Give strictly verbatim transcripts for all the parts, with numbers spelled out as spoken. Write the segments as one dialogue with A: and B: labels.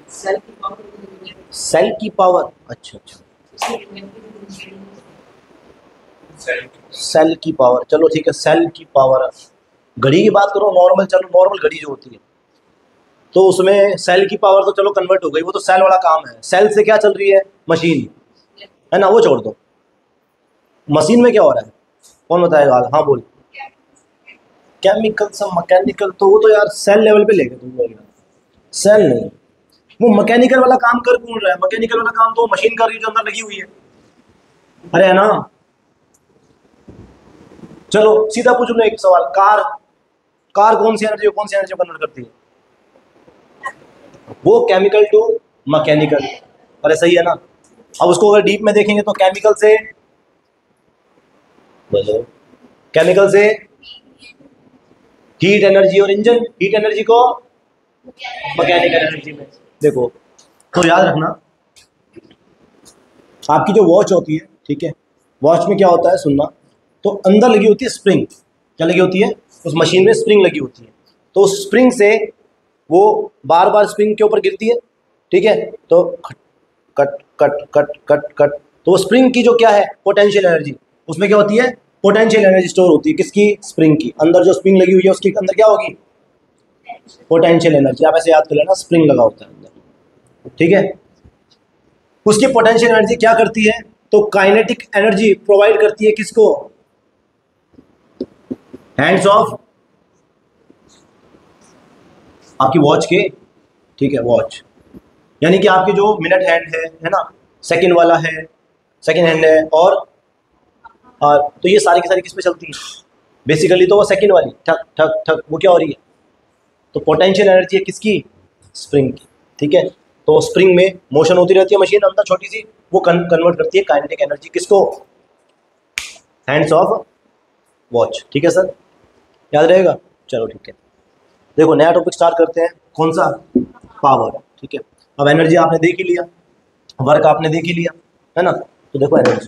A: Cell की power,
B: cell की power, अच्छा अच्छा, सेल की पावर, चलो ठीक है, सेल की पावर। घड़ी की बात करो नॉर्मल, चलो नॉर्मल घड़ी जो होती है तो उसमें सेल की पावर तो चलो कन्वर्ट हो गई, वो तो सेल वाला काम है। सेल से क्या चल रही है, मशीन है ना, वो छोड़ दो। मशीन में क्या हो रहा है, कौन बताएगा? हाँ बोल। केमिकल से मैकेनिकल, तो वो तो यार सेल लेवल पे लेके तुम बोल रहे हो, सेल नहीं। वो मैकेनिकल वाला काम कर कौन रहा है? मैकेनिकल वाला काम तो मशीन कर रही है जो अंदर लगी हुई है, अरे है ना। चलो सीधा पूछ लो एक सवाल, कार, कार कौन सी एनर्जी कौन सी एनर्जी कन्वर्ट करती है? वो केमिकल टू मैकेनिकल, अरे सही है ना। अब उसको अगर डीप में देखेंगे तो केमिकल से, बोलो, केमिकल से हीट एनर्जी, और इंजन हीट एनर्जी को मैकेनिकल एनर्जी में। देखो तो याद रखना, आपकी जो वॉच होती है, ठीक है, वॉच में क्या होता है सुनना, तो अंदर लगी होती है स्प्रिंग, क्या लगी होती है? उस मशीन में स्प्रिंग लगी होती है, तो उस स्प्रिंग से वो बार बार स्प्रिंग के ऊपर गिरती है, ठीक है, तो cut cut cut cut cut cut, तो वो स्प्रिंग की जो क्या है, पोटेंशियल एनर्जी, उसमें क्या होती है, पोटेंशियल एनर्जी स्टोर होती है, किसकी? स्प्रिंग की। अंदर जो स्प्रिंग लगी हुई है उसके अंदर क्या होगी? Potential energy. आप ऐसे याद कर लेना, स्प्रिंग लगा होता है अंदर, ठीक है। उसकी पोटेंशियल एनर्जी क्या करती है, तो काइनेटिक एनर्जी प्रोवाइड करती है, किसको? हैंड्स ऑफ आपकी वॉच के, ठीक है, वॉच, यानी कि आपकी जो मिनट हैंड है है ना, सेकंड वाला है, सेकंड हैंड है, और और तो ये सारी की सारी किस पे चलती है? बेसिकली तो वो सेकंड वाली, ठक ठक ठक, वो क्या हो रही है? तो पोटेंशियल एनर्जी है किसकी? स्प्रिंग की, ठीक है। तो स्प्रिंग में मोशन होती रहती है मशीन अंदर छोटी सी, वो कन्वर्ट करती है काइनेटिक एनर्जी, किसको? हैंड्स ऑफ वॉच, ठीक है सर, याद रहेगा। चलो ठीक है, देखो नया टॉपिक स्टार्ट करते हैं, कौन सा? पावर, ठीक है। अब एनर्जी आपने देख ही लिया, वर्क आपने देख ही लिया, है ना, तो देखो एनर्जी,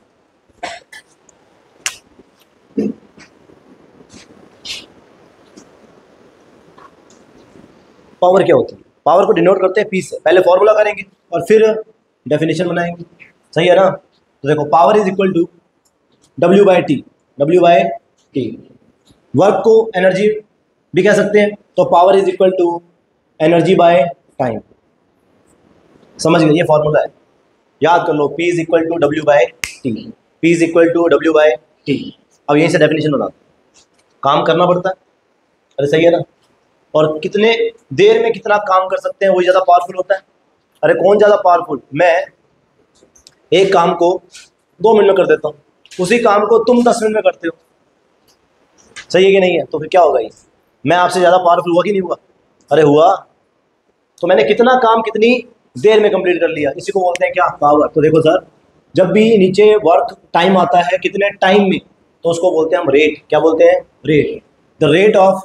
B: पावर क्या होती है? पावर को डिनोट करते हैं पी से, पहले फॉर्मूला करेंगे और फिर डेफिनेशन बनाएंगे, सही है ना। तो देखो power is equal to W by T, W by T. Work को एनर्जी भी कह सकते हैं, तो power is equal to energy by time, समझ गए? ये फॉर्मूला है, याद कर लो, P is equal to W by T, P is equal to W by T. अब यहीं से डेफिनेशन बना, काम करना पड़ता है, अरे सही है ना। और कितने देर में कितना काम कर सकते हैं वही ज़्यादा पावरफुल होता है। अरे कौन ज़्यादा पावरफुल? मैं एक काम को दो मिनट में कर देता हूँ, उसी काम को तुम दस मिनट में करते हो, सही है कि नहीं है? तो फिर क्या होगा, ये मैं आपसे ज़्यादा पावरफुल हुआ कि नहीं हुआ? अरे हुआ, तो मैंने कितना काम कितनी देर में कंप्लीट कर लिया, इसी को बोलते हैं क्या? पावर। तो देखो सर, जब भी नीचे वर्क टाइम आता है कितने टाइम में, तो उसको बोलते हैं हम रेट, क्या बोलते हैं? Rate. The rate of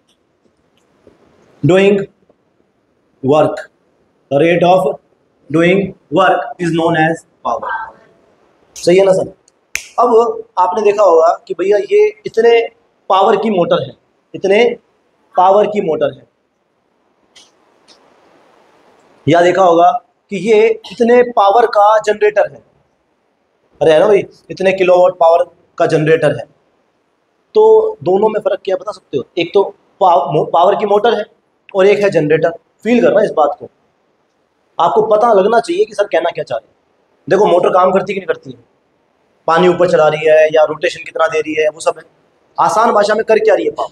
B: doing work, the rate of doing work is known as power, सही है ना सर। अब आपने देखा होगा कि भैया ये इतने पावर की मोटर है, इतने पावर की मोटर है, या देखा होगा कि ये इतने पावर का जनरेटर है, अरे है ना भाई, इतने किलोवाट पावर का जनरेटर है। तो दोनों में फर्क क्या बता सकते हो? एक तो पाव, पावर की मोटर है और एक है जनरेटर। फील करना इस बात को, आपको पता लगना चाहिए कि सर कहना क्या चाह रहे हैं। देखो मोटर काम करती कि नहीं करती है, पानी ऊपर चला रही है या रोटेशन कितना दे रही है, वो सब है। आसान भाषा में कर क्या रही है पावर?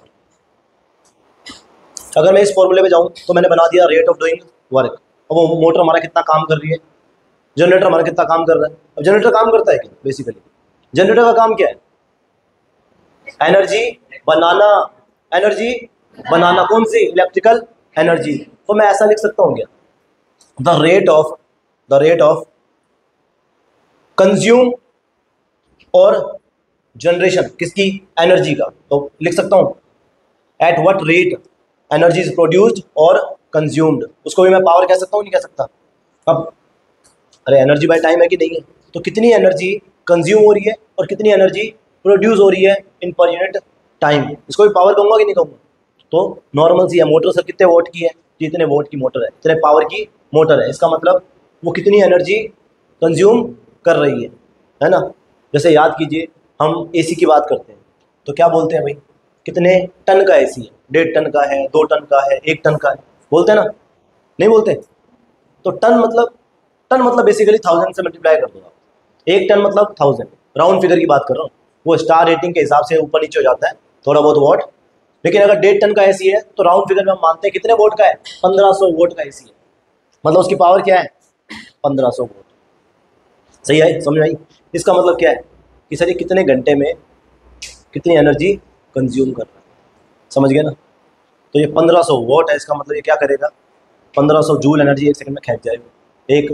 B: अगर मैं इस फॉर्मूले पे जाऊं तो मैंने बना दिया रेट ऑफ डूइंग वर्क। अब वो मोटर हमारा कितना काम कर रही है, जनरेटर हमारा कितना काम कर रहा है। अब जनरेटर काम करता है क्या? बेसिकली जनरेटर का काम क्या है? एनर्जी बनाना, एनर्जी बनाना, कौन सी? Electrical energy. तो मैं ऐसा लिख सकता हूँ क्या, the rate of the rate of consume और जनरेशन किसकी? एनर्जी का। तो लिख सकता हूँ at what rate energy is produced और कंज्यूम्ड, उसको भी मैं पावर कह सकता हूँ, नहीं कह सकता? अब अरे एनर्जी बाय टाइम है कि नहीं है, तो कितनी एनर्जी कंज्यूम हो रही है और कितनी एनर्जी प्रोड्यूस हो रही है इन पर यूनिट टाइम, इसको भी पावर कहूँगा कि नहीं कहूँगा? तो नॉर्मल सी है, मोटर सर कितने वोट की है, कि इतने वोट की मोटर है, इतने पावर की मोटर है, इसका मतलब वो कितनी एनर्जी कंज्यूम कर रही है, है ना। जैसे याद कीजिए हम एसी की बात करते हैं तो क्या बोलते हैं भाई, कितने टन का एसी है, डेढ़ टन का है, दो टन का है, एक टन का है, बोलते हैं ना, नहीं बोलते। तो टन मतलब टन मतलब बेसिकली थाउजेंड से मल्टीप्लाई कर दो आप, एक टन मतलब थाउजेंड, राउंड फिगर की बात कर रहा हूँ, वो स्टार रेटिंग के हिसाब से ऊपर नीचे हो जाता है थोड़ा बहुत वोट। लेकिन अगर डेढ़ टन का एसी है तो राउंड फिगर में हम मानते हैं कितने वोट का है, पंद्रह सौ वोट का एसी है, मतलब उसकी पावर क्या है, पंद्रह सौ वोट। सही है, समझ आई। इसका मतलब क्या है कि सर ये कितने घंटे में कितनी एनर्जी कंज्यूम कर रहा है, समझ गए ना। तो ये पंद्रह सौ वोट है, इसका मतलब ये क्या करेगा, पंद्रह सौ जूल एनर्जी एक सेकंड में खींच जाएगा, एक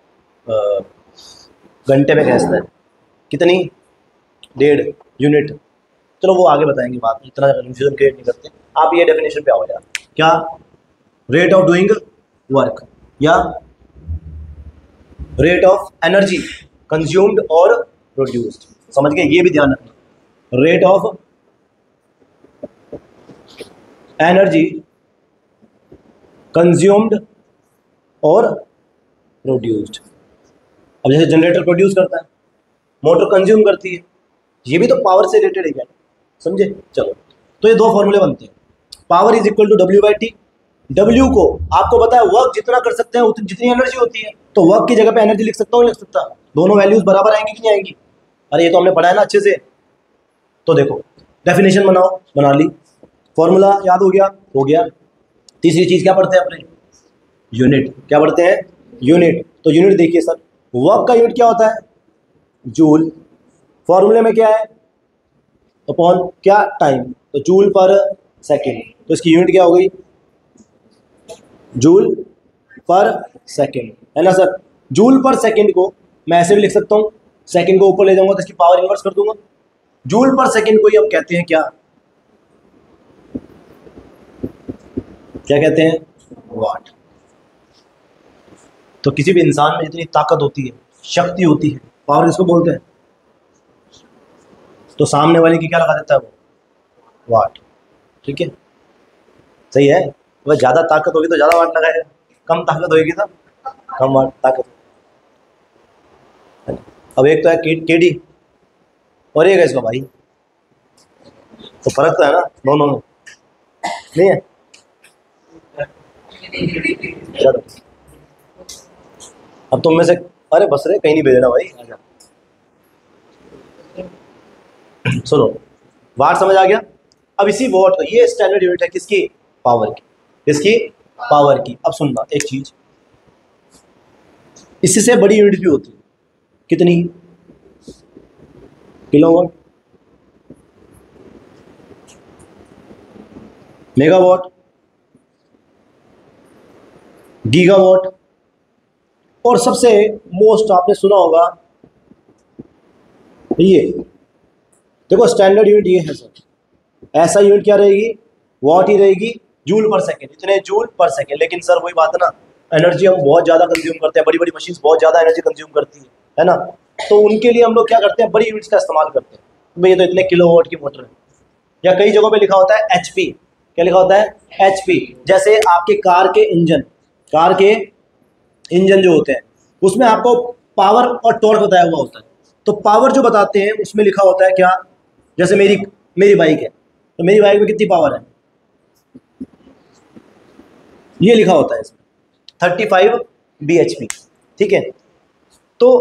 B: घंटे में खींचता है कितनी, डेढ़ यूनिट। चलो वो आगे बताएंगे बात, इतना कंफ्यूजन क्रिएट नहीं करते। आप ये डेफिनेशन पे आओ यार, क्या, रेट ऑफ डूइंग वर्क या रेट ऑफ एनर्जी कंज्यूम्ड और प्रोड्यूस्ड, समझ गए, ये भी ध्यान रखना, रेट ऑफ एनर्जी कंज्यूम्ड और प्रोड्यूस्ड। अब जैसे जनरेटर प्रोड्यूस करता है, मोटर कंज्यूम करती है, ये भी तो पावर से रिलेटेड है क्या, समझे। चलो तो ये दो फॉर्मूले बनते हैं, power is equal to W by T. W को आपको पता है वर्क जितना कर सकते हैं उतनी जितनी एनर्जी होती है, तो वर्क की जगह पे एनर्जी लिख सकता हूँ, लिख सकता, दोनों वैल्यूज बराबर आएंगी कि नहीं आएंगी, अरे ये तो हमने पढ़ा है ना अच्छे से। तो देखो डेफिनेशन बनाओ, बना ली, फॉर्मूला याद हो गया, हो गया। तीसरी चीज क्या पढ़ते हैं अपने, यूनिट, क्या पढ़ते हैं, यूनिट। तो यूनिट देखिए सर, वर्क का यूनिट क्या होता है, जूल, फॉर्मूले में क्या है, अपॉन क्या, टाइम, तो जूल पर सेकेंड, तो इसकी यूनिट क्या हो गई, जूल पर सेकेंड, है ना सर। जूल पर सेकेंड को मैं ऐसे भी लिख सकता हूँ, सेकेंड को ऊपर ले जाऊंगा तो इसकी पावर इनवर्स कर दूंगा, जूल पर सेकेंड को ही हम कहते हैं क्या, क्या कहते हैं, वाट। तो किसी भी इंसान में इतनी ताकत होती है, शक्ति होती है, पावर किसको बोलते हैं, तो सामने वाले की क्या लगा देता है वो, वाट, ठीक है, सही है। वह ज़्यादा ताकत होगी तो ज़्यादा वाट लगाएगा, कम ताकत होगी तो कम वाट ताकत। अब एक तो है के, केडी और एक है इसका भाई, तो फर्क तो है ना दोनों में, नहीं है। चलो अब तुम में से, अरे बस रे कहीं नहीं भेजना भाई, आजा। सुनो, वाट समझ आ गया। अब इसी वॉट, ये स्टैंडर्ड यूनिट है किसकी, पावर की, किसकी, पावर की। अब सुनना एक चीज, इससे बड़ी यूनिट भी होती है, कितनी, किलोवाट, मेगावाट, गीगावाट, और सबसे मोस्ट आपने सुना होगा ये, देखो स्टैंडर्ड यूनिट ये है सर, ऐसा यूनिट क्या रहेगी, वॉट ही रहेगी, जूल पर सेकेंड, इतने जूल पर सेकेंड। लेकिन सर वही बात है ना, एनर्जी हम बहुत ज़्यादा कंज्यूम करते हैं, बड़ी बड़ी मशीन बहुत ज़्यादा एनर्जी कंज्यूम करती है है ना, तो उनके लिए हम लोग क्या करते हैं, बड़ी यूनिट्स का इस्तेमाल करते हैं, भाई ये तो इतने किलोवाट की मोटर है, या कई जगहों पे लिखा होता है एचपी, क्या लिखा होता है, एचपी। जैसे आपके कार के इंजन, कार के इंजन जो होते हैं उसमें आपको पावर और टॉर्क बताया हुआ होता है, तो पावर जो बताते हैं उसमें लिखा होता है क्या, जैसे मेरी मेरी बाइक है, तो मेरी बाइक में कितनी पावर है, ये लिखा होता है इसमें thirty five B H P, ठीक है। तो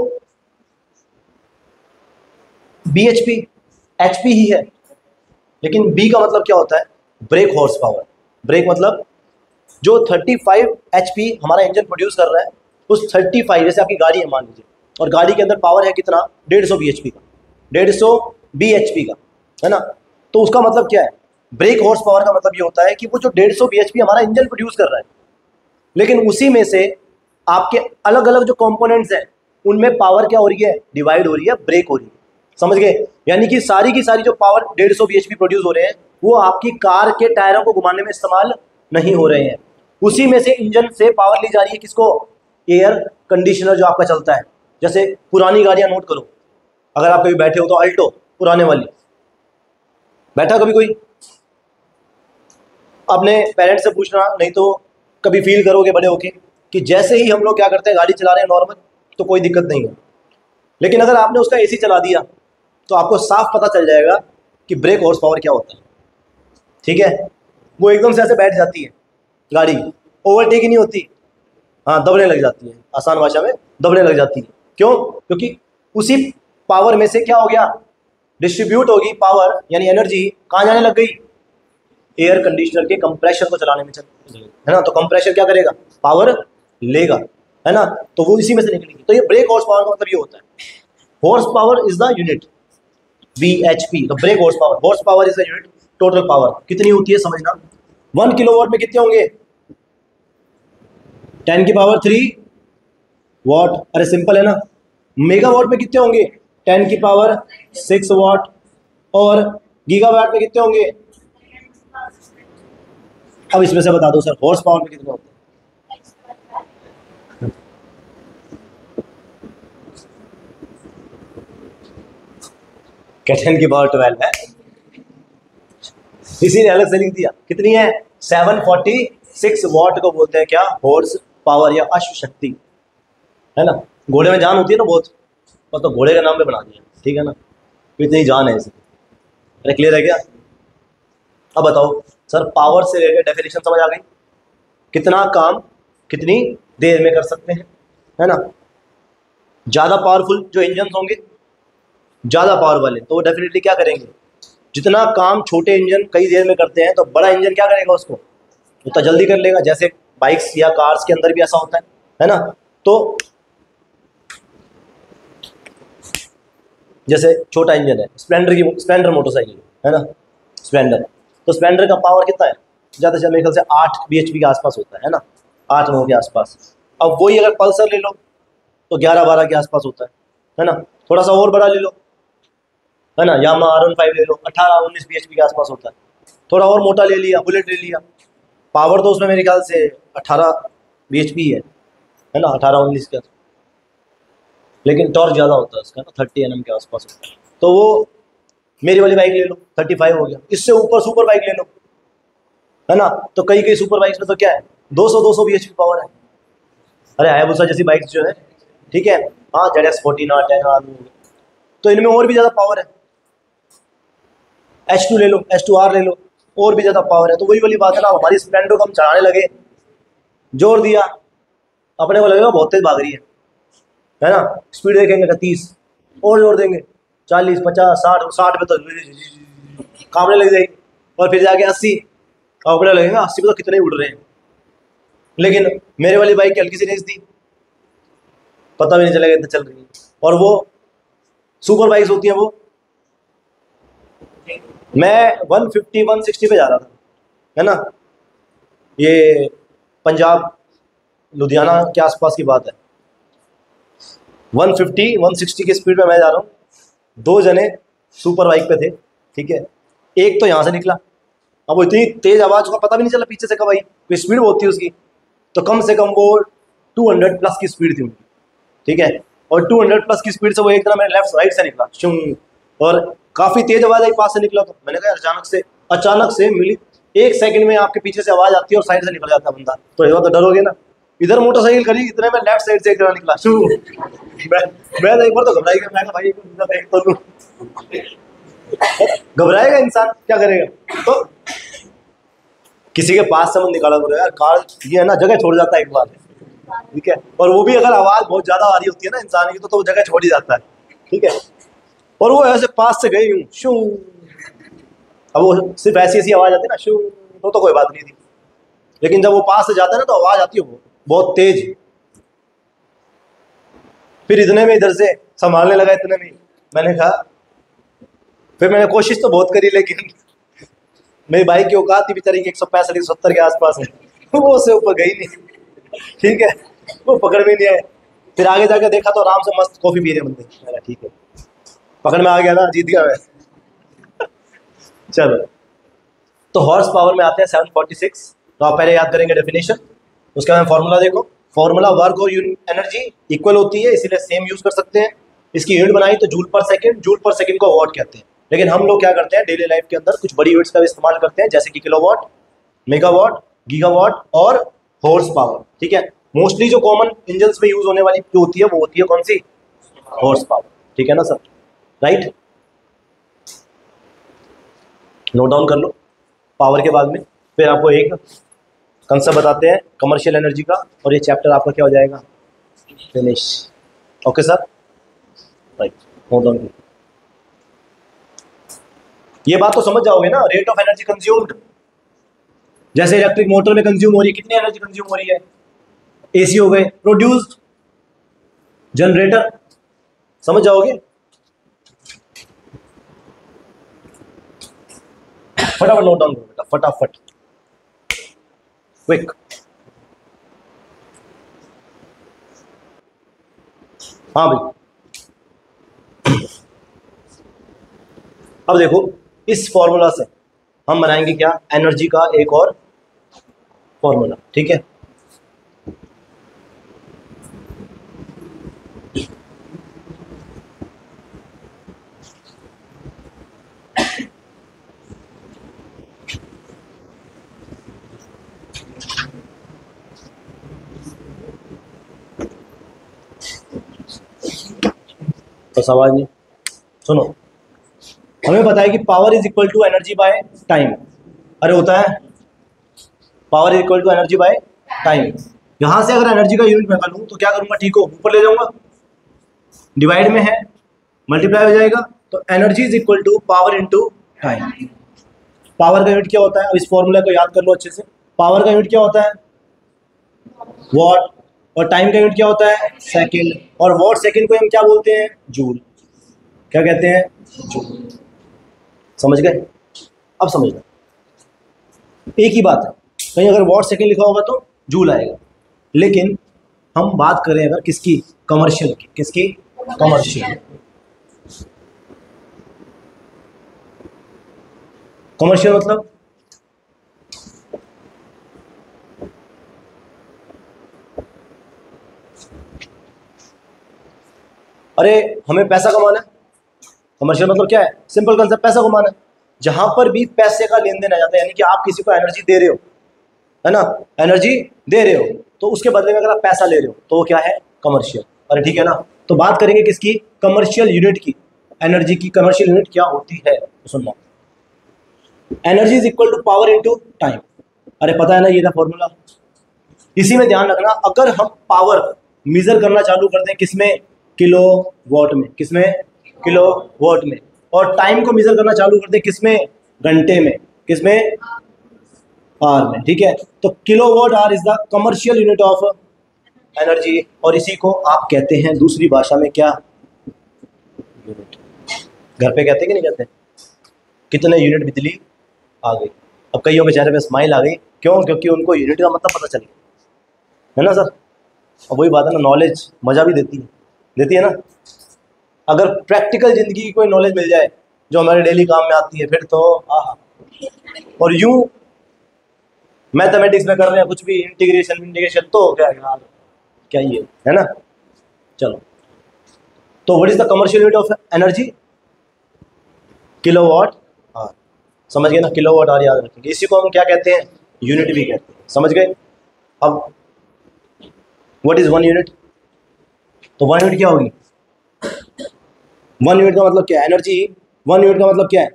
B: B H P H P ही है, लेकिन बी का मतलब क्या होता है, ब्रेक हॉर्स पावर। ब्रेक मतलब जो थर्टी फाइव एच पी हमारा इंजन प्रोड्यूस कर रहा है, उस थर्टी फाइव, जैसे आपकी गाड़ी है मान लीजिए, और गाड़ी के अंदर पावर है कितना, डेढ़ सौ बी एच पी का, डेढ़ सौ बी एच पी का, है ना। तो उसका मतलब क्या है, ब्रेक हॉर्स पावर का मतलब ये होता है कि वो जो डेढ़ सौ बी एच पी हमारा इंजन प्रोड्यूस कर रहा है, लेकिन उसी में से आपके अलग अलग जो कंपोनेंट्स हैं उनमें पावर क्या हो रही है, डिवाइड हो रही है, ब्रेक हो रही है, समझ गए। यानी कि सारी की सारी जो पावर डेढ़ सौ बी एच पी प्रोड्यूस हो रहे हैं वो आपकी कार के टायरों को घुमाने में इस्तेमाल नहीं हो रहे हैं, उसी में से इंजन से पावर ली जा रही है, किसको, एयर कंडीशनर जो आपका चलता है। जैसे पुरानी गाड़ियां नोट करो, अगर आप कभी बैठे हो तो अल्टो पुराने वाली, बैठा कभी कोई, अपने पेरेंट्स से पूछना, नहीं तो कभी फील करोगे बड़े होके कि जैसे ही हम लोग क्या करते हैं, गाड़ी चला रहे हैं नॉर्मल, तो कोई दिक्कत नहीं है, लेकिन अगर आपने उसका एसी चला दिया तो आपको साफ पता चल जाएगा कि ब्रेक हॉर्स पावर क्या होता है। ठीक है, वो एकदम से ऐसे बैठ जाती है गाड़ी, ओवरटेक ही नहीं होती, हाँ दबने लग जाती है, आसान भाषा में दबने लग जाती है। क्यों? क्योंकि उसी पावर में से क्या हो गया, डिस्ट्रीब्यूट होगी पावर, यानी एनर्जी कहाँ जाने लग गई, एयर कंडीशनर के कंप्रेशर को चलाने में चल, है ना। तो कंप्रेशर क्या करेगा, पावर लेगा, है ना, तो वो इसी में से निकलेगी। तो ये ब्रेक हॉर्स पावर का मतलब ये होता है, horse power is the unit, B H P, तो brake horse power, horse power is the unit, total power कितनी होती है समझना, वन किलोवाट में कितने होंगे, टेन की पावर थ्री वॉट, अरे सिंपल है ना। मेगावाट में कितने होंगे, टेन की पावर सिक्स वॉट, और गीगावाट में कितने होंगे, अब इसमें से बता दो सर हॉर्स पावर में कितने होते हैं। टेन की पावर ट्वेल्व है, इसीलिए अलग से लिख दिया। कितनी है, सेवन फोर्टी सिक्स वॉट को बोलते हैं क्या, हॉर्स पावर या अश्व शक्ति, है ना। घोड़े में जान होती है ना बहुत, बस तो घोड़े का नाम पे बना दिया, ठीक है ना, इतनी जान है इसे। अरे क्लियर है क्या? अब बताओ सर, पावर से रिलेटेड डेफिनेशन समझ आ गई, कितना काम कितनी देर में कर सकते हैं, है ना। ज़्यादा पावरफुल जो इंजन होंगे, ज़्यादा पावर वाले, तो वो डेफिनेटली क्या करेंगे, जितना काम छोटे इंजन कई देर में करते हैं, तो बड़ा इंजन क्या करेगा, उसको उतना जल्दी कर लेगा। जैसे बाइक्स या कार्स के अंदर भी ऐसा होता है, है ना। तो जैसे छोटा इंजन है, स्प्लेंडर की, स्प्लेंडर मोटरसाइकिल है ना, स्प्लेंडर, तो स्प्लेंडर का पावर कितना है, ज़्यादा से ज़्यादा मेरे ख्याल से आठ बी एच पी के आसपास होता है ना, आठ नौ के आसपास। अब वही अगर पल्सर ले लो तो ग्यारह बारह के आसपास होता है, है ना। थोड़ा सा और बड़ा ले लो, है ना, यामाहा आर वन फाइव ले लो, अठारह उन्नीस बी एच पी के आसपास होता है। थोड़ा और मोटा ले लिया, बुलेट ले लिया, पावर तो उसमें मेरे ख्याल से अठारह बी एच पी है, है ना, अठारह उन्नीस के, लेकिन टॉर्क ज़्यादा होता है उसका ना, थर्टी एन एम के आसपास होता है। तो वो मेरी वाली बाइक ले लो, थर्टी फाइव हो गया। इससे ऊपर सुपर बाइक ले लो, है ना, तो कई कई सुपर बाइक्स में तो क्या है, दो सौ दो सौ बी एच पी पावर है। अरे हायाबुसा जैसी बाइक्स जो है, ठीक है, हाँ Z X fourteen R ten R, तो इनमें और भी ज़्यादा पावर है। एच टू ले लो, एच टू आर ले लो, और भी ज़्यादा पावर है। तो वही वाली बात है ना, हमारी स्प्लेंडर को हम चलाने लगे, जोर दिया, अपने को लगेगा बहुत तेज भाग रही है, है ना, स्पीड देखेंगे तीस, और जोर देंगे चालीस पचास साठ, साठ पे तो कामने लग जाएगी, और फिर जाके अस्सी, अपने लगेगा अस्सी पे तो कितने ही उड़ रहे हैं। लेकिन मेरे वाली बाइक की हल्की सी रेस दी, पता भी नहीं चलेगा इतना चल रही है। और वो सुपर बाइक्स होती हैं, वो मैं वन फिफ्टी वन सिक्सटी पे जा रहा था, है ना, ये पंजाब लुधियाना के आसपास की बात है, वन फिफ्टी वन सिक्सटी की स्पीड में मैं जा रहा हूँ, दो जने सुपर बाइक पे थे, ठीक है, एक तो यहाँ से निकला, अब वो इतनी तेज आवाज़ का पता भी नहीं चला पीछे से कब आई, कोई स्पीड बहुत थी उसकी, तो कम से कम वो टू हंड्रेड प्लस की स्पीड थी उनकी, ठीक है, और टू हंड्रेड प्लस की स्पीड से वो एक तरह मेरे लेफ्ट राइट से निकला शुम, और काफ़ी तेज आवाज़ आई पास से निकला, तो मैंने कहा अचानक से अचानक से मिली, एक सेकंड में आपके पीछे से आवाज़ आती है और साइड से निकल जाता है बंदा, तो ये तो डरोगे ना। इधर मोटरसाइकिल खड़ी, इतने में लेफ्ट साइड से एक तरह निकला शू, मैं मैं एक बार तो घबराई गया, मैं भाई देख तो लूं, घबराएगा इंसान, क्या करेगा। तो किसी के पास से मत निकाला करो यार, कार ये है ना जगह छोड़ जाता है एक बार, ठीक है, और वो भी अगर आवाज़ बहुत ज़्यादा आ रही होती है ना इंसान की, तो, तो वो जगह छोड़ ही जाता है, ठीक है। और वो ऐसे पास से गई हूँ शू, अब वो सिर्फ ऐसी ऐसी आवाज़ आती है ना शू, तो तो कोई बात नहीं थी, लेकिन जब वो पास से जाता है ना तो आवाज़ आती है वो बहुत तेज। फिर इतने में इधर से संभालने लगा, इतने में मैंने कहा, फिर मैंने कोशिश तो बहुत करी, लेकिन मेरी बाइक की औकात थी बेचारी की एक सौ पैंसठ एक सौ सत्तर के आसपास है, वो उससे ऊपर गई नहीं, ठीक है, वो पकड़ में नहीं आए। फिर आगे जाकर देखा तो आराम से मस्त कॉफ़ी पी रहे बंदे, मेरा ठीक है, पकड़ में आ गया ना, जीत गया मैं। चलो, तो हॉर्स पावर में आते हैं सेवन फोर्टी सिक्स, तो आप पहले याद करेंगे डेफिनेशन, उसके बाद फॉर्मूला देखो, फॉर्मूला वर्क और एनर्जी इक्वल होती है, इसीलिए सेम यूज कर सकते हैं। इसकी यूनिट बनाई तो joule per second, joule per second को वॉट कहते हैं, लेकिन हम लोग क्या करते हैं डेली लाइफ के अंदर कुछ बड़ी यूनिट्स का इस्तेमाल करते हैं, जैसे कि किलोवाट, मेगावाट, गीगावाट और हॉर्स पावर, ठीक है। मोस्टली जो कॉमन इंजन में यूज होने वाली जो होती है वो होती है कौन सी, हॉर्स पावर, ठीक है ना सर, राइट। नोट डाउन कर लो पावर के बाद में, फिर आपको एक कंसेप्ट बताते हैं कमर्शियल एनर्जी का, और ये चैप्टर आपका क्या हो जाएगा, finish. Okay sir, right, note down करो। ये बात तो समझ जाओगे ना, रेट ऑफ एनर्जी कंज्यूम्ड, जैसे इलेक्ट्रिक मोटर में कंज्यूम हो रही है, कितनी एनर्जी कंज्यूम हो रही है, एसी हो गए, प्रोड्यूस्ड जनरेटर, समझ जाओगे। फटाफट नोट डाउन करो बेटा, फटाफट, क्विक। हाँ भाई, अब देखो इस फॉर्मूला से हम बनाएंगे क्या, एनर्जी का एक और फॉर्मूला, ठीक है। तो सवाल नहीं, सुनो, हमें पता है कि power is equal to energy by time. अरे होता है, power is equal to energy by time. यहां से अगर एनर्जी का यूनिट निकालूं तो क्या करूंगा, ठीक हो, ऊपर ले जाऊंगा, डिवाइड में है, मल्टीप्लाई हो जाएगा, तो energy is equal to power into time. Power का यूनिट क्या होता है, अब इस फॉर्मूला को याद कर लो अच्छे से। पावर का यूनिट क्या होता है, वॉट, और टाइम का यूनिट क्या होता है, सेकंड, और वॉट सेकंड को हम क्या बोलते हैं, जूल। क्या कहते हैं, जूल। समझ गए, अब समझना, एक ही बात है, कहीं अगर वॉट सेकंड लिखा होगा तो जूल आएगा, लेकिन हम बात करें अगर किसकी, कमर्शियल की, किसकी, कमर्शियल। कमर्शियल मतलब अरे हमें पैसा कमाना है, कमर्शियल मतलब क्या है, सिंपल कंसेप्ट, पैसा कमाना है। जहां पर भी पैसे का लेन देन आ जाता है, यानी कि आप किसी को एनर्जी दे रहे हो, है ना, एनर्जी दे रहे हो, तो उसके बदले में अगर आप पैसा ले रहे हो तो वो क्या है, कमर्शियल। अरे ठीक है ना, तो बात करेंगे किसकी, कमर्शियल यूनिट की, एनर्जी की कमर्शियल यूनिट क्या होती है, तो सुनना, energy is equal to power into time. अरे पता है ना, ये था फॉर्मूला। इसी में ध्यान रखना, अगर हम पावर मेजर करना चालू करते हैं किसमें, किलो वॉट में, किसमें, किलो वॉट में, और टाइम को मेजर करना चालू करते हैं किसमें, घंटे में, किसमें, आर में, ठीक है। तो kilo watt hour is the commercial unit of energy, और इसी को आप कहते हैं दूसरी भाषा में क्या, यूनिट। घर पे कहते हैं कि नहीं कहते, कितने यूनिट बिजली आ गई। अब कईयों के चेहरे पे स्माइल आ गई, क्यों, क्योंकि उनको यूनिट का मतलब पता चल गया, है ना सर। अब वही बात है ना, नॉलेज मजा भी देती है, देती है ना। अगर प्रैक्टिकल जिंदगी की कोई नॉलेज मिल जाए जो हमारे डेली काम में आती है, फिर तो आहा। और यूं मैथमेटिक्स में कर रहे हैं कुछ भी, इंटीग्रेशन इंटीग्रेशन तो क्या यार, क्या ये है ना। चलो, तो what is the commercial unit of energy, kilowatt hour. समझ गए ना, किलोवाट आवर याद रखेंगे, इसी को हम क्या कहते हैं, यूनिट भी कहते हैं, समझ गए। अब व्हाट इज वन यूनिट, तो वन यूनिट क्या होगी, वन यूनिट का मतलब क्या है, एनर्जी, वन यूनिट का मतलब क्या है,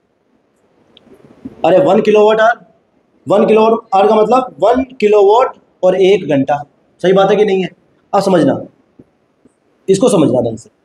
B: अरे one kilowatt hour, one kilowatt hour का मतलब वन किलोवाट और एक घंटा, सही बात है कि नहीं है। अब समझना, इसको समझना ढंग से।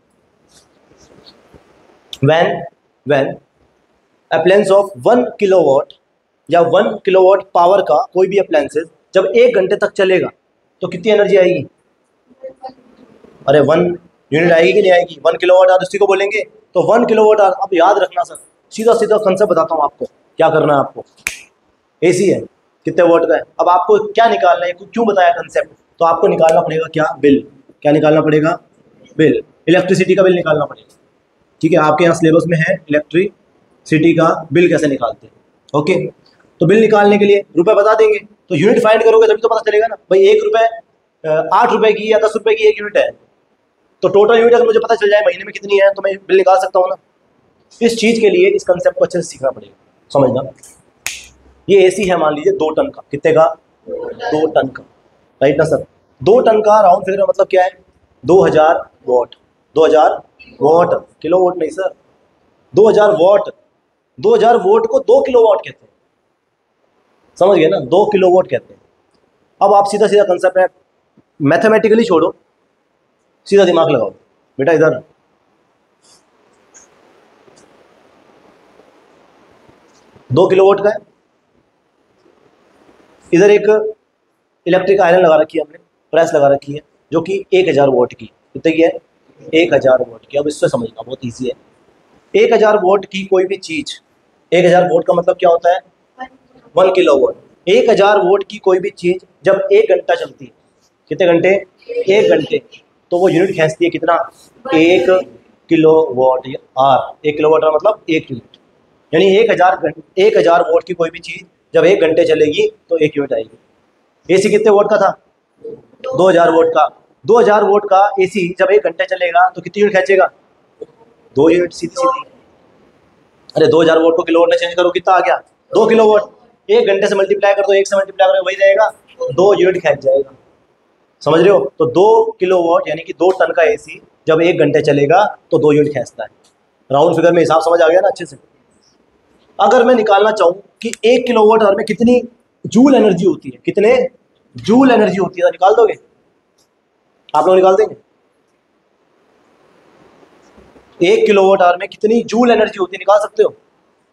B: When when appliance of one kilowatt या वन किलोवाट पावर का कोई भी अप्लायंसेस जब एक घंटे तक चलेगा तो कितनी एनर्जी आएगी, अरे वन यूनिट आएगी कि नहीं आएगी, वन किलोवाट आवर उसी को बोलेंगे, तो वन किलोवाट आवर। अब याद रखना सर, सीधा सीधा कंसेप्ट बताता हूँ आपको, क्या करना है आपको, एसी है, कितने वोट का है, अब आपको क्या निकालना है, क्यों बताया कंसेप्ट, तो आपको निकालना पड़ेगा क्या, बिल। क्या निकालना पड़ेगा, बिल, इलेक्ट्रिसिटी का बिल निकालना पड़ेगा, ठीक है। आपके यहाँ सिलेबस में है इलेक्ट्रिसिटी का बिल कैसे निकालते हैं, ओके। तो बिल निकालने के लिए रुपए बता देंगे, तो यूनिट फाइंड करोगे तभी तो पता चलेगा ना भाई, एक रुपए आठ रुपए की या दस रुपए की एक यूनिट है, तो टोटल यूनिट अगर मुझे पता चल जाए महीने में कितनी है तो मैं बिल निकाल सकता हूँ ना। इस चीज़ के लिए इस कंसेप्ट को अच्छे से सीखना पड़ेगा, समझना। ये एसी है मान लीजिए दो टन का, कितने का, दो टन का, राइट ना सर। दो टन का राउंड फिगर का मतलब क्या है, दो हज़ार वॉट। दो हज़ार वॉट, किलो वॉट नहीं सर, दो हज़ार वॉट। दो हज़ार वोट को दो किलो वॉट कहते हैं, समझ गए ना, दो किलो वॉट कहते हैं। अब आप सीधा सीधा कंसेप्ट है, मैथमेटिकली छोड़ो, सीधा दिमाग लगाओ बेटा। इधर दो किलो वोट का है, इधर एक इलेक्ट्रिक आयरन लगा रखी है हमने, प्रेस लगा रखी है, जो कि एक हज़ार वोट की, कितने की है, एक हज़ार वोट की। अब इससे समझना बहुत इजी है, एक हज़ार वोट की कोई भी चीज, एक हज़ार वोट का मतलब क्या होता है, वन किलो वोट। एक हज़ार वोट की कोई भी चीज जब एक घंटा चलती है, कितने घंटे, एक घंटे, तो वो यूनिट खींचती है कितना, एक किलो वॉट आर। एक किलो वॉट आर मतलब एक यूनिट, यानी एक हज़ार एक हज़ार वोट की कोई भी चीज जब एक घंटे चलेगी तो एक यूनिट आएगी। एसी कितने वोट का था, दो हज़ार वोट का। दो हज़ार वोट का एसी जब एक घंटे चलेगा तो कितनी यूनिट खींचेगा, दो यूनिट, सीधी सीधी। अरे दो हज़ार वोट को किलो वोट में चेंज करो, कितना आ गया, दो किलो वोट। एक घंटे से मल्टीप्लाई कर दो, एक से मल्टीप्लाई करो, वही रहेगा, दो यूनिट खींच जाएगा, समझ रहे हो। तो दो किलो वोट यानी कि दो टन का एसी जब एक घंटे चलेगा तो दो यूनिट खींचता है। राउंड फिगर में हिसाब समझ आ गया ना अच्छे से। अगर मैं निकालना चाहूँ कि एक किलो वोट आवर में कितनी जूल एनर्जी होती है, कितने जूल एनर्जी होती है, तो निकाल दोगे आप लोग, निकाल देंगे। एक किलो वोट आवर में कितनी जूल एनर्जी होती है, निकाल सकते हो।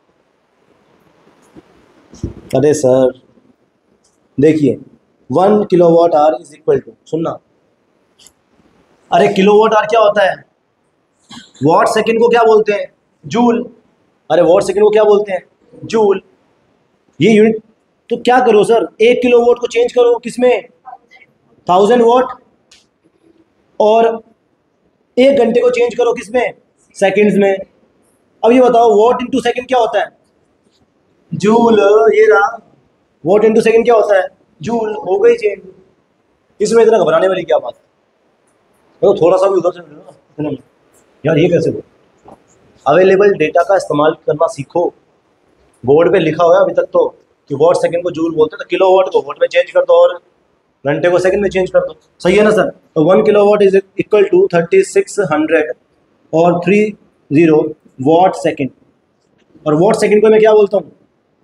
B: अरे सर देखिए, one kilo watt hour is equal to, सुनना, अरे किलो वॉट आवर क्या होता है, वॉट सेकंड को क्या बोलते हैं, जूल। अरे वॉट सेकंड को क्या बोलते हैं, जूल, ये यूनिट। तो क्या करो सर, एक किलो वॉट को चेंज करो किसमें, थाउजेंड वॉट, और एक घंटे को चेंज करो किसमें, सेकंड्स में। अब ये बताओ वॉट इनटू सेकंड क्या होता है, जूल। ये रहा, वॉट इनटू सेकंड क्या होता है, जूल। हो गई चेंज, इसमें इतना घबराने वाली क्या बात है, तो थोड़ा सा भी उधर से यार ये कैसे हो। अवेलेबल डेटा का इस्तेमाल करना सीखो। बोर्ड पे लिखा हुआ है अभी तक तो कि वॉट सेकंड को जूल बोलते हैं, तो किलो वॉट को वॉट में चेंज कर दो और घंटे को सेकंड में चेंज कर दो, सही है ना सर। तो one kilo watt is equal to thirty six hundred और थ्री जीरो वॉट सेकंड। और वॉट सेकंड को मैं क्या बोलता हूँ,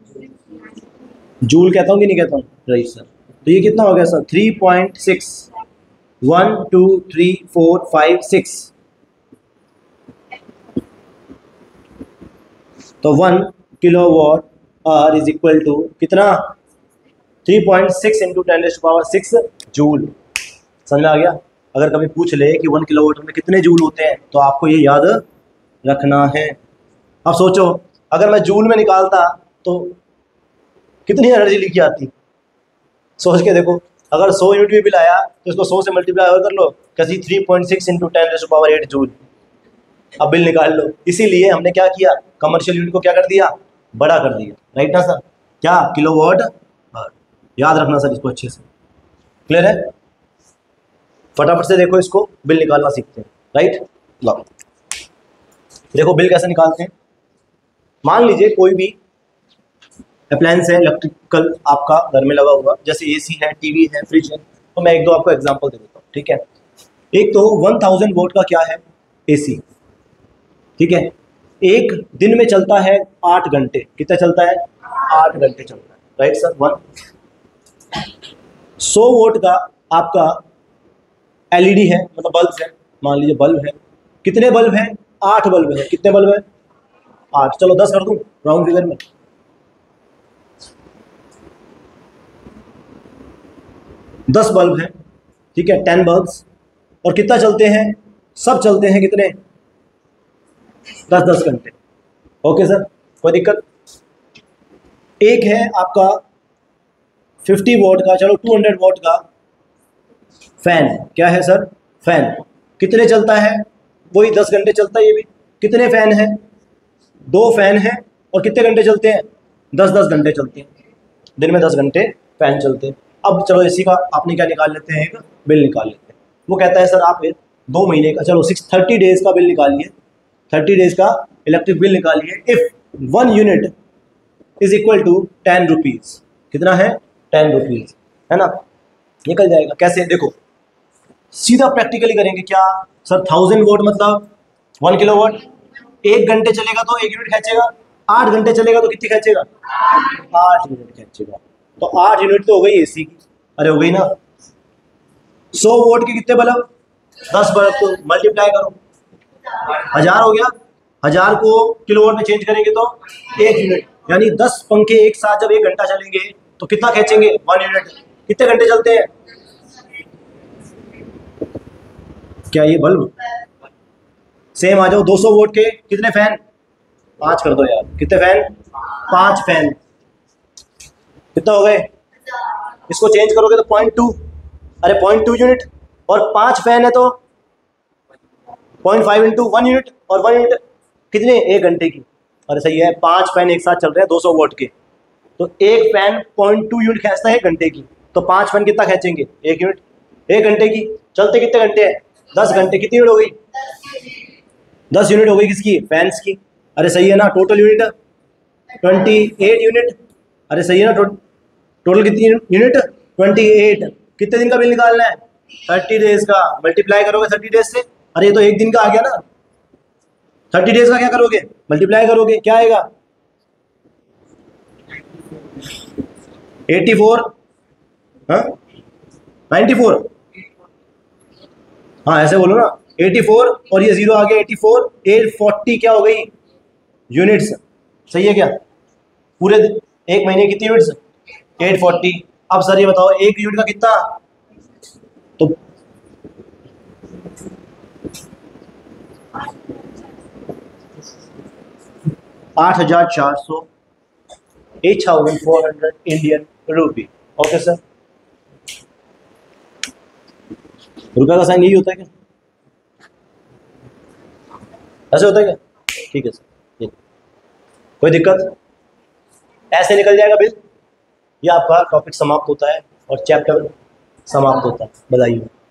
B: जूल कहता हूँ कि नहीं कहता हूँ, राइट सर। तो ये कितना हो गया sir, three point six, one two three four five six. तो one kilo watt hour is equal to कितना, three point six into ten raise to power six joule. समझ में आ गया। अगर कभी पूछ ले कि वन किलो वॉट में कितने जूल होते हैं तो आपको ये याद रखना है। अब सोचो अगर मैं जूल में निकालता तो कितनी एनर्जी लिखी आती, सोच के देखो। अगर सौ यूनिट भी बिल आया तो इसको सौ से मल्टीप्लाई और कर लो, कैसी three point six into ten raise to power eight joule. अब बिल निकाल लो। इसीलिए हमने क्या किया, कमर्शियल यूनिट को क्या कर दिया, बड़ा कर दिया, राइट ना सर। क्या, किलो वॉट, याद रखना सर इसको अच्छे से, क्लियर है। फटाफट से देखो इसको, बिल निकालना सीखते हैं, राइट। लो देखो बिल कैसे निकालते हैं। मान लीजिए कोई भी अप्लायंस है इलेक्ट्रिकल आपका घर में लगा हुआ, जैसे एसी है, टीवी है, फ्रिज है। तो मैं एक दो आपको एग्जांपल दे देता हूँ, ठीक है। एक तो वन थाउजेंड वोल्ट का क्या है, एसी, ठीक है। एक दिन में चलता है आठ घंटे, कितना चलता है, आठ घंटे चलता है, राइट सर। वन सौ वोल्ट का आपका एलईडी है, मतलब बल्ब है, मान लीजिए बल्ब है। कितने बल्ब हैं, आठ बल्ब है। कितने बल्ब है, आठ। चलो दस कर दूं राउंड फिगर में। दस बल्ब है, ठीक है, टेन बल्ब्स। और कितना चलते हैं, सब चलते हैं कितने, दस दस घंटे। ओके सर, कोई दिक्कत। एक है आपका फिफ्टी वोट का, चलो टू हंड्रेड वोट का फैन। क्या है सर, फैन। कितने चलता है, वही दस घंटे चलता है ये भी। कितने फैन हैं, दो फैन हैं। और कितने घंटे चलते हैं, दस दस घंटे चलते हैं। दिन में दस घंटे फैन चलते हैं। अब चलो इसी का आपने क्या निकाल लेते हैं, एक बिल निकाल लेते हैं। वो कहता है सर आप दो महीने का, चलो सिक्स थर्टी डेज का बिल निकालिए, थर्टी डेज का इलेक्ट्रिक बिल निकालिए। If one unit is equal to ten rupees, कितना है, टेन रुपीज। है ना, निकल जाएगा। कैसे, देखो सीधा प्रैक्टिकली करेंगे। क्या सर, थाउजेंड वोट मतलब वन किलो वोट, एक घंटे चलेगा तो एक यूनिट खींचेगा, आठ घंटे चलेगा तो कितनी खींचेगा, आठ यूनिट खींचेगा। तो आठ यूनिट तो हो गई एसी की, अरे हो गई ना। सौ वोट के कितने बल्ब, दस बल्ब, तो मल्टीप्लाई करो, हजार हो गया। हजार को किलोवाट में चेंज करेंगे तो एक यूनिट, यानी दस पंखे एक साथ जब एक घंटा चलेंगे तो कितना खींचेंगे, वन यूनिट। कितने घंटे चलते हैं, क्या ये बल्ब सेम आ जाओ। दो सौ वोट के कितने फैन, पांच कर दो यार, कितने फैन, पांच फैन, कितना हो गए। इसको चेंज करोगे तो पॉइंट टू, अरे पॉइंट टू यूनिट, और पांच फैन है तो point five into one unit, और वन यूनिट कितने, एक घंटे की। अरे सही है, पांच फैन एक साथ चल रहे हैं दो सौ वोट के, तो एक फैन पॉइंट टू यूनिट खींचता है एक घंटे की, तो पांच फैन कितना खींचेंगे, एक यूनिट, एक घंटे की। चलते कितने घंटे हैं, दस घंटे, कितनी यूनिट हो गई, दस यूनिट हो गई किसकी, फैंस की। अरे सही है ना, total unit twenty eight unit, अरे सही है ना, टोटल कितनी यूनिट, ट्वेंटी एट। कितने दिन का बिल निकालना है, थर्टी डेज का, मल्टीप्लाई करोगे थर्टी डेज से, अरे ये तो एक दिन का आ गया ना। थर्टी डेज का क्या करोगे, मल्टीप्लाई करोगे, क्या आएगा, एटी फोर, हाँ नाइन्टी फोर, हाँ ऐसे बोलो ना, एटी फोर और ये जीरो आ गया एटी फोर, एट फोर्टी क्या हो गई यूनिट्स। सही है क्या, पूरे एक महीने कितनी यूनिट्स, एट फोर्टी। अब सर ये बताओ एक यूनिट का कितना, तो आठ हजार चार सौ, eight thousand four hundred Indian rupee. Okay sir, रुपये का साइन यही होता है क्या, ऐसे होता है क्या, ठीक है सर, कोई दिक्कत, ऐसे निकल जाएगा बिल। ये आपका टॉपिक समाप्त होता है और चैप्टर समाप्त होता है। बधाई हो।